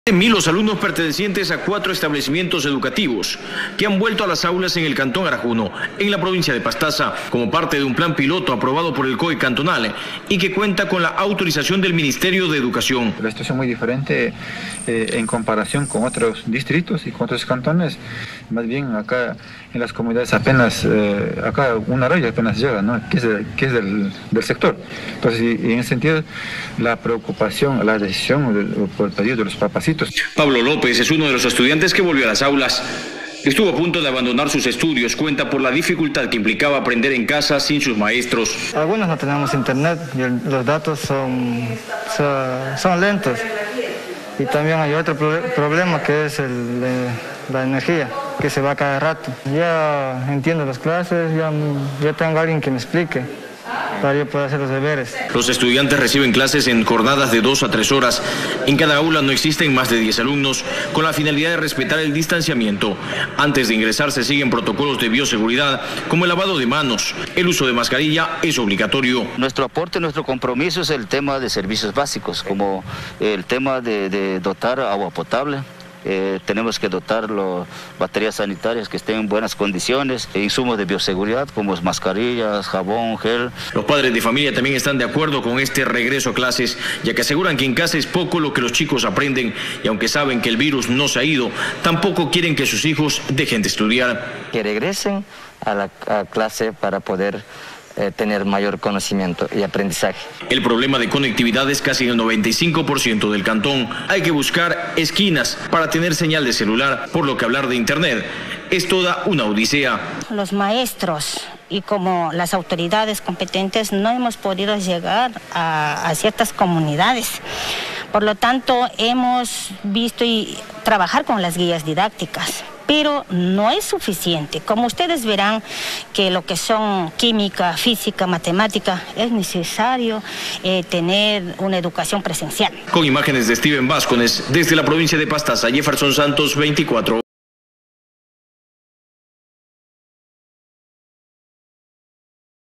Los alumnos pertenecientes a 4 establecimientos educativos que han vuelto a las aulas en el Cantón Arajuno, en la provincia de Pastaza, como parte de un plan piloto aprobado por el COE cantonal y que cuenta con la autorización del Ministerio de Educación. La situación es muy diferente en comparación con otros distritos y con otros cantones. Más bien acá en las comunidades apenas, acá un arroyo apenas llega, ¿no? que es del sector. Entonces, y en ese sentido, la preocupación, la decisión por el pedido de los papacitos. Pablo López es uno de los estudiantes que volvió a las aulas. Estuvo a punto de abandonar sus estudios, cuenta por la dificultad que implicaba aprender en casa sin sus maestros. Algunos no tenemos internet y los datos son lentos. Y también hay otro problema que es la energía, que se va cada rato. Ya entiendo las clases, ya tengo a alguien que me explique para yo poder hacer los deberes. Los estudiantes reciben clases en jornadas de 2 a 3 horas. En cada aula no existen más de 10 alumnos, con la finalidad de respetar el distanciamiento. Antes de ingresar se siguen protocolos de bioseguridad, como el lavado de manos. El uso de mascarilla es obligatorio. Nuestro aporte, nuestro compromiso es el tema de servicios básicos, como el tema de dotar agua potable. Tenemos que dotar las baterías sanitarias que estén en buenas condiciones, insumos de bioseguridad como mascarillas, jabón, gel. Los padres de familia también están de acuerdo con este regreso a clases, ya que aseguran que en casa es poco lo que los chicos aprenden y aunque saben que el virus no se ha ido, tampoco quieren que sus hijos dejen de estudiar. Que regresen a la clase para poder tener mayor conocimiento y aprendizaje. El problema de conectividad es casi el 95% del cantón. Hay que buscar esquinas para tener señal de celular, por lo que hablar de internet es toda una odisea. Los maestros y como las autoridades competentes no hemos podido llegar a ciertas comunidades. Por lo tanto, hemos visto y trabajar con las guías didácticas. Pero no es suficiente. Como ustedes verán que lo que son química, física, matemática, es necesario tener una educación presencial. Con imágenes de Steven Vázquez, desde la provincia de Pastaza, Jefferson Santos, 24.